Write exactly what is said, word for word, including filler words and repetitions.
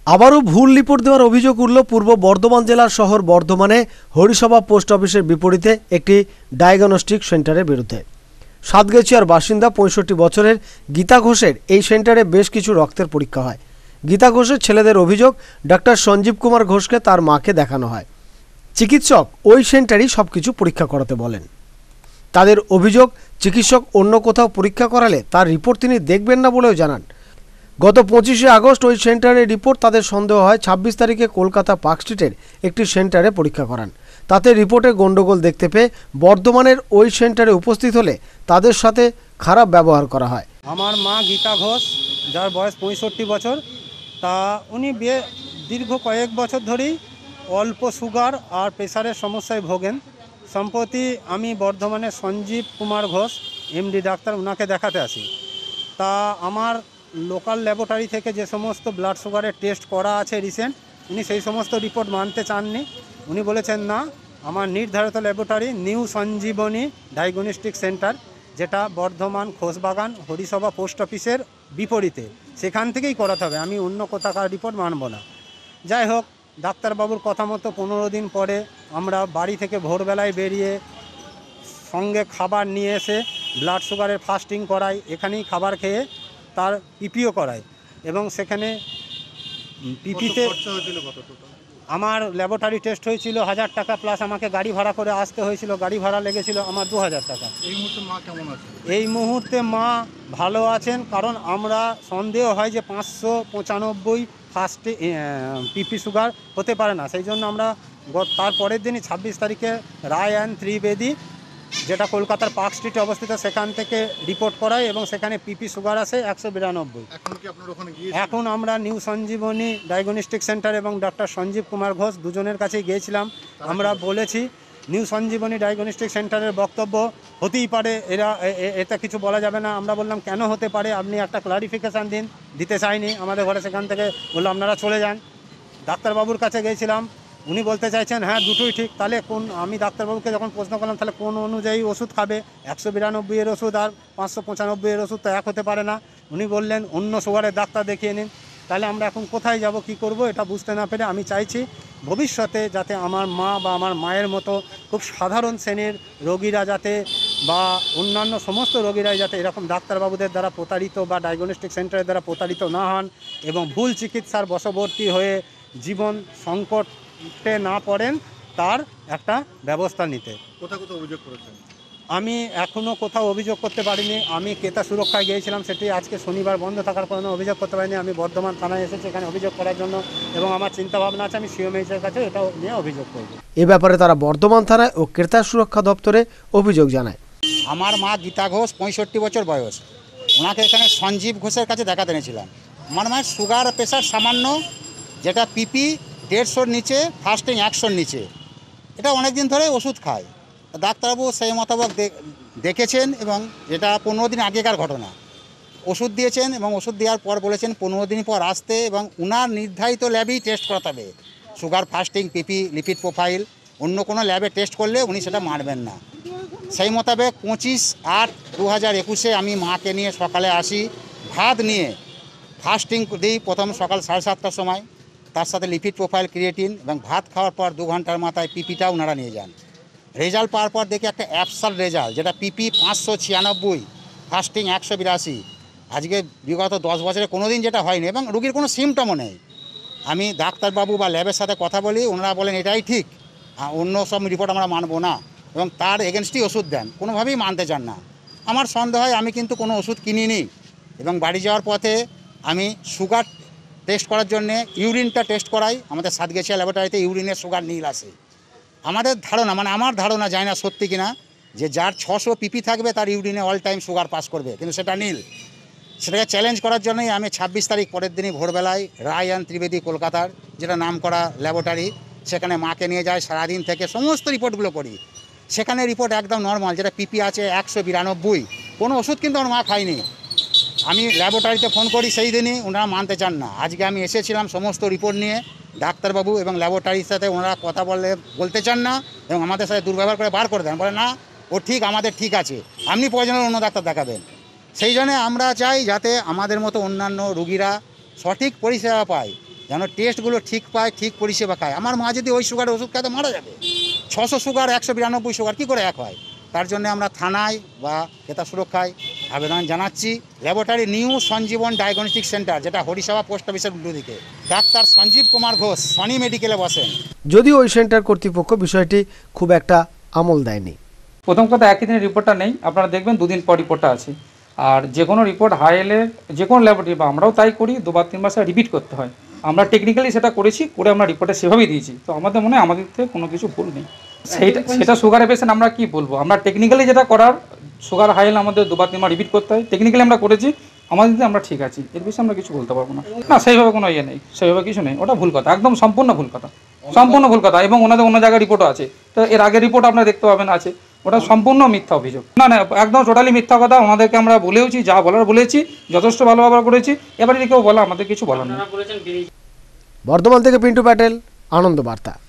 আবারও ভুল রিপোর্ট দেওয়ার অভিযোগ উঠল পূর্ব বর্ধমান জেলার শহর বর্ধমানে হরিসভা পোস্ট অফিসের বিপরীতে একটি ডায়াগনস্টিক সেন্টারের বিরুদ্ধে। সাতগেছিয়ার বাসিন্দা পঁয়ষট্টি বছরের গীতা ঘোষের এই সেন্টারে বেশ কিছু রক্তের পরীক্ষা হয়। গীতা ঘোষের ছেলেদের অভিযোগ, ডাক্তার সঞ্জীব কুমার ঘোষকে তার মাকে দেখানো হয়। চিকিৎসক ওই সেন্টারই সব কিছু পরীক্ষা করাতে বলেন। তাদের অভিযোগ, চিকিৎসক অন্য কোথাও পরীক্ষা করালে তার রিপোর্ট তিনি দেখবেন না বলেও জানান। গত পঁচিশে আগস্ট ওই সেন্টারের রিপোর্ট তাদের সন্দেহ হয় ছাব্বিশ তারিখে কলকাতা পার্ক স্ট্রিটের একটি সেন্টারে পরীক্ষা করান। তাতে রিপোর্টে গণ্ডগোল দেখতে পেয়ে বর্ধমানের ওই সেন্টারে উপস্থিত হলে তাদের সাথে খারাপ ব্যবহার করা হয়। আমার মা গীতা ঘোষ, যার বয়স পঁয়ষট্টি বছর, তা উনি বিয়ে দীর্ঘ কয়েক বছর ধরেই অল্প সুগার আর প্রেশারের সমস্যায় ভোগেন। সম্প্রতি আমি বর্ধমানের সঞ্জীব কুমার ঘোষ এমডি ডাক্তার, ওনাকে দেখাতে আসি। তা আমার লোকাল ল্যাবরেটরি থেকে যে সমস্ত ব্লাড সুগারের টেস্ট করা আছে রিসেন্ট, উনি সেই সমস্ত রিপোর্ট মানতে চাননি। উনি বলেছেন না, আমার নির্ধারিত laboratory new Sanjivani diagnostic centre, যেটা বর্ধমান খোসবাগান হরিসভা পোস্ট অফিসের বিপরীতে, সেখান থেকেই করাতে হবে, আমি অন্য কোথাকার রিপোর্ট মানব না। যাই হোক, ডাক্তারবাবুর কথা মতো পনেরো দিন পরে আমরা বাড়ি থেকে ভোরবেলায় বেরিয়ে সঙ্গে খাবার নিয়ে এসে ব্লাড সুগারের ফাস্টিং করাই, এখানেই খাবার খেয়ে তার পিপিও করাই। এবং সেখানে পিপিতে আমার ল্যাবরেটরি টেস্ট হয়েছিল হাজার টাকা, প্লাস আমাকে গাড়ি ভাড়া করে আসতে হয়েছিল, গাড়ি ভাড়া লেগেছিল আমার দু হাজার টাকা। এই মুহূর্তে মা কেমন আছে? এই মুহূর্তে মা ভালো আছেন, কারণ আমরা সন্দেহ হয় যে পাঁচশো পঁচানব্বই ফার্স্টে পিপি সুগার হতে পারে না, সেই জন্য আমরা তার পরের দিনই ছাব্বিশ তারিখে রায় অ্যান্ড ত্রিবেদী, যেটা কলকাতার পার্ক স্ট্রিটে অবস্থিত, সেখান থেকে রিপোর্ট করাই এবং সেখানে পিপি সুগার আসে একশো বিরানব্বই। এখন আমরা নিউ সঞ্জীবনী ডায়াগনস্টিক সেন্টার এবং ডক্টর সঞ্জীব কুমার ঘোষ দুজনের কাছেই গিয়েছিলাম। আমরা বলেছি, নিউ সঞ্জীবনী ডায়াগনস্টিক সেন্টারের বক্তব্য, হতেই পারে এরা এটা কিছু বলা যাবে না। আমরা বললাম কেন হতে পারে, আপনি একটা ক্লারিফিকেশান দিন। দিতে চাইনি আমাদের ঘরে, সেখান থেকে বললো আপনারা চলে যান। ডাক্তারবাবুর কাছে গিয়েছিলাম, উনি বলতে চাইছেন হ্যাঁ দুটোই ঠিক। তাহলে কোন, আমি ডাক্তারবাবুকে যখন প্রশ্ন করলাম তাহলে কোন অনুযায়ী ওষুধ খাবে, একশো বিরানব্বই এর ওষুধ আর পাঁচশো পঁচানব্বই এর ওষুধ তো এক হতে পারে না। উনি বললেন অন্য সুগারের ডাক্তার দেখিয়ে নিন। তাহলে আমরা এখন কোথায় যাব, কি করব, এটা বুঝতে না পেরে আমি চাইছি ভবিষ্যতে যাতে আমার মা বা আমার মায়ের মতো খুব সাধারণ শ্রেণীর রোগীরা যাতে, বা অন্যান্য সমস্ত রোগীরাই যাতে এরকম ডাক্তারবাবুদের দ্বারা প্রতারিত বা ডায়াগনস্টিক সেন্টারের দ্বারা প্রতারিত না হন এবং ভুল চিকিৎসার বশবর্তী হয়ে জীবন সংকটে না পড়েন, তার একটা ব্যবস্থা নিতে। কোথাও কোথাও অভিযোগ করেছেন? আমি এখনও কোথাও অভিযোগ করতে পারিনি। আমি ক্রেতা সুরক্ষায় গিয়েছিলাম, সেটি আজকে শনিবার বন্ধ থাকার কারণে অভিযোগ করতে পারিনি। আমি বর্ধমান থানায় এসেছি এখানে অভিযোগ করার জন্য, এবং আমার চিন্তাভাবনা আছে আমি সিওমএইচের কাছে এটাও নিয়ে অভিযোগ করব। এ ব্যাপারে তারা বর্ধমান থানায় ও ক্রেতা সুরক্ষা দপ্তরে অভিযোগ জানায়। আমার মা গীতা ঘোষ, পঁয়ষট্টি বছর বয়স, ওনাকে এখানে সঞ্জীব ঘোষের কাছে দেখাতে এনেছিলাম। আমার মায়ের সুগার প্রেশার সামান্য, যেটা পিপি দেড়শোর নিচে, ফাস্টিং একশোর নিচে, এটা অনেক দিন ধরে ওষুধ খায়। ডাক্তারবাবু সেই মোতাবেক দেখেছেন এবং যেটা পনেরো দিন আগেকার ঘটনা, ওষুধ দিয়েছেন এবং ওষুধ দেওয়ার পর বলেছেন পনেরো দিন পর আসতে এবং উনার নির্ধারিত ল্যাবেই টেস্ট করাতে হবে। Sugar, fasting, PP, lipid profile, অন্য কোনো ল্যাবে টেস্ট করলে উনি সেটা মানবেন না। সেই মোতাবেক পঁচিশ আট দু হাজার একুশে আমি মাকে নিয়ে সকালে আসি, ভাত নিয়ে ফাস্টিং দিই প্রথম সকাল সাড়ে সাতটার সময়, তার সাথে লিপিড প্রোফাইল, ক্রিয়েটিন, এবং ভাত খাওয়ার পর দু ঘন্টার মাথায় পিপিটা ওনারা নিয়ে যান। রেজাল্ট পাওয়ার পর দেখি একটা অ্যাবসাল রেজাল্ট, যেটা পিপি পাঁচশো ছিয়ানব্বই, ফাস্টিং একশো বিরাশি। আজকে বিগত দশ বছরে কোনো দিন যেটা হয়নি এবং রুগীর কোনো সিমটমও নেই। আমি ডাক্তারবাবু বা ল্যাবের সাথে কথা বলি, ওনারা বলেন এটাই ঠিক, অন্য সব রিপোর্ট আমরা মানবো না, এবং তার এগেনস্টই ওষুধ দেন, কোনোভাবেই মানতে চান না। আমার সন্দেহ হয় আমি কিন্তু কোনো ওষুধ কিনিনি, এবং বাড়ি যাওয়ার পথে আমি সুগার টেস্ট করার জন্যে ইউরিনটা টেস্ট করাই। আমাদের সাতগেছিয়া ল্যাবরেটরিতে ইউরিনের সুগার নীল আসে। আমাদের ধারণা, মানে আমার ধারণা, জানি না সত্যি কিনা, যে যার ছশো পিপি থাকবে তার ইউরিনে অল টাইম সুগার পাস করবে, কিন্তু সেটা নীল। সেটাকে চ্যালেঞ্জ করার জন্যই আমি ছাব্বিশ তারিখ পরের দিনই ভোরবেলায় রায় অ্যান্ড ত্রিবেদী কলকাতার, যেটা নাম করা ল্যাবরেটরি, সেখানে মাকে নিয়ে যায়, সারাদিন থেকে সমস্ত রিপোর্টগুলো করি। সেখানে রিপোর্ট একদম নর্মাল, যেটা পিপি আছে একশো বিরানব্বই, কোনো ওষুধ কিন্তু আমার মা খায়নি। আমি ল্যাবরেটরিতে ফোন করি, সেই দিনই ওনারা মানতে চান না। আজকে আমি এসেছিলাম সমস্ত রিপোর্ট নিয়ে, ডাক্তারবাবু এবং ল্যাবরেটরির সাথে ওনারা কথা বলে বলতে চান না এবং আমাদের সাথে দুর্ব্যবহার করে বার করে দেন, বলে না ও ঠিক, আমাদের ঠিক আছে, আপনি প্রয়োজনে অন্য ডাক্তার দেখাবেন। সেই জন্য আমরা চাই যাতে আমাদের মতো অন্যান্য রুগীরা সঠিক পরিষেবা পায়, যেন টেস্টগুলো ঠিক পায়, ঠিক পরিষেবা খায়। আমার মা যদি ওই সুগারের ওষুধ খাতে মারা যাবে। ছশো সুগার, একশো বিরানব্বই সুগার কী করে এক হয়? তার জন্য আমরা থানায় বা ক্রেতা সুরক্ষায় আবেদন জানাচ্ছি। Laboratory new Sanjiban diagnostic centre, যেটা হরিসভা পোস্ট অফিসের উল্টো দিকে, ডাক্তার সঞ্জীব কুমার ঘোষ সনি মেডিকেলে বসেন। যদিও ওই সেন্টার কর্তৃপক্ষ বিষয়টি খুব একটা আমল দেয়নি। প্রথম কথা, একই দিনের রিপোর্টটা নেই, আপনারা দেখবেন দুদিন পর রিপোর্টটা আছে। আর যে কোনো রিপোর্ট হাই এলের যে কোনো ল্যাবরেটরি, বা আমরাও তাই করি, দুবার তিনবার সেটা রিপিট করতে হয়। আমরা টেকনিক্যালি সেটা করেছি, করে আমরা রিপোর্টে সেভাবেই দিয়েছি। তো আমাদের মনে হয় আমাদের থেকে কোনো কিছু ভুল নেই। সেইটা সেটা সুগারের পেশেন্ট আমরা কি বলবো, আমরা টেকনিক্যালি যেটা করার, সুগার হাই এলে আমাদের দুবার তিনবার রিপিট করতে হয়, টেকনিক্যালি আমরা করেছি, আমাদের দিকে আমরা ঠিক আছি, এর বিষয়ে আমরা কিছু বলতে পারবো না। না, সেইভাবে কোনো ইয়ে নেই, সেইভাবে কিছু নেই, ওটা ভুল কথা, একদম সম্পূর্ণ ভুল কথা, সম্পূর্ণ ভুল কথা। এবং ওনাদের অন্য জায়গায় রিপোর্টও আছে, তো এর আগের রিপোর্ট আপনারা দেখতে পাবেন আছে, ওটা সম্পূর্ণ মিথ্যা অভিযোগ। না না, একদম টোটালি মিথ্যা কথা। ওনাদেরকে আমরা বলেওছি, যা বলার বলেছি, যথেষ্ট ভালো ব্যবহার করেছি। এবারে কেউ বলা, আমাদের কিছু বলার নেই। বর্ধমান থেকে পিন্টু প্যাটেল, আনন্দ বার্তা।